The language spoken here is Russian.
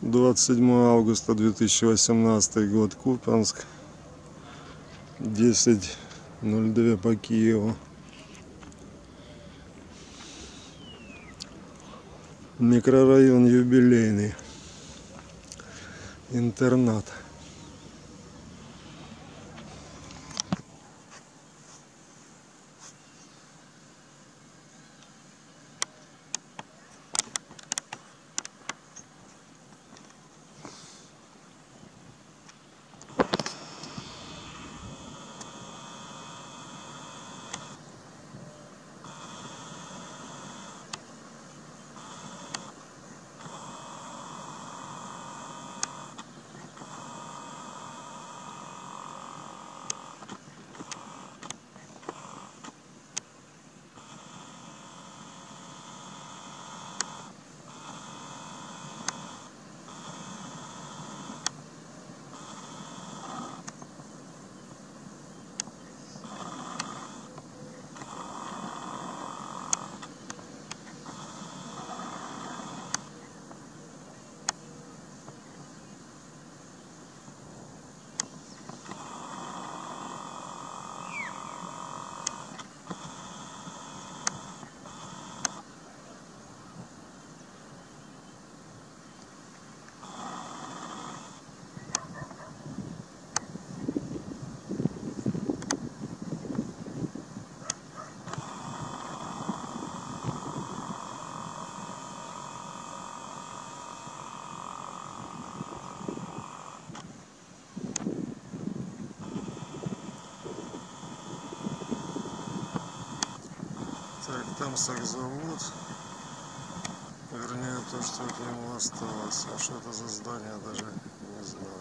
27 августа 2018 год, Купянск, 10:02 по Киеву. Микрорайон Юбилейный, интернат. Так, там сахзавод, вернее то, что от него осталось. А что это за здание, даже не знаю.